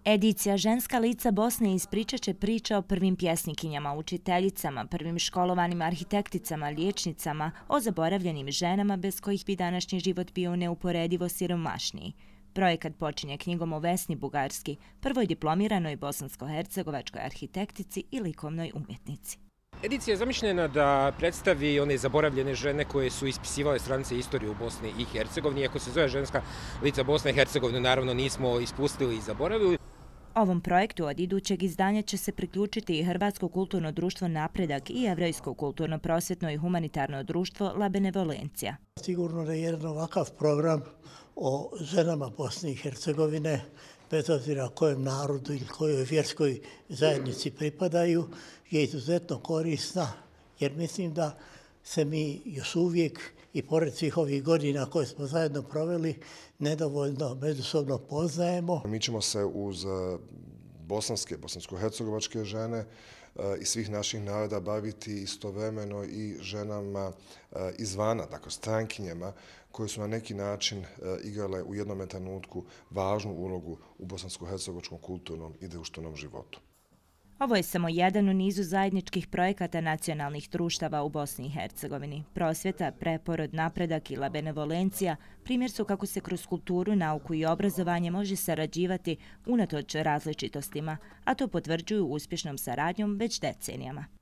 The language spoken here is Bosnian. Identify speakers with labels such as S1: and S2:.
S1: Edicija Ženska lica Bosne ispričat će priče o prvim pjesnikinjama, učiteljicama, prvim školovanim arhitekticama, liječnicama, o zaboravljenim ženama bez kojih bi današnji život bio neuporedivo siromašniji. Projekat počinje knjigom o Vesni Bugarski, prvoj diplomiranoj bosansko-hercegovačkoj arhitektici i likovnoj umjetnici.
S2: Edicija je zamišljena da predstavi one zaboravljene žene koje su ispisivale stranice istorije u Bosni i Hercegovini. Iako se zove Ženska lica Bosne i Hercegovine, naravno nismo ispustili i zaboravili.
S1: Ovom projektu od idućeg izdanja će se priključiti i Hrvatsko kulturno društvo Napredak i Jevrejsko kulturno-prosvjetno i humanitarno društvo La Benevolencija.
S3: Sigurno da je jedan ovakav program o ženama Bosne i Hercegovine, bez obzira kojem narodu ili kojoj vjerskoj zajednici pripadaju, je izuzetno korisna, jer mislim da se mi još uvijek i pored svih ovih godina koje smo zajedno proveli, nedovoljno međusobno poznajemo.
S4: Mi ćemo se uz bosansko-hercegovačke žene i svih naših naroda baviti istovremeno i ženama izvana, dakle strankinjama, koje su na neki način igrale u jednom trenutku važnu ulogu u bosansko-hercegovačkom kulturnom i društvenom životu.
S1: Ovo je samo jedan u nizu zajedničkih projekata nacionalnih društava u Bosni i Hercegovini. Prosvjeta, Preporod, Napredak i La Benevolencija primjer su kako se kroz kulturu, nauku i obrazovanje može sarađivati unatoč različitostima, a to potvrđuju uspješnom saradnjom već decenijama.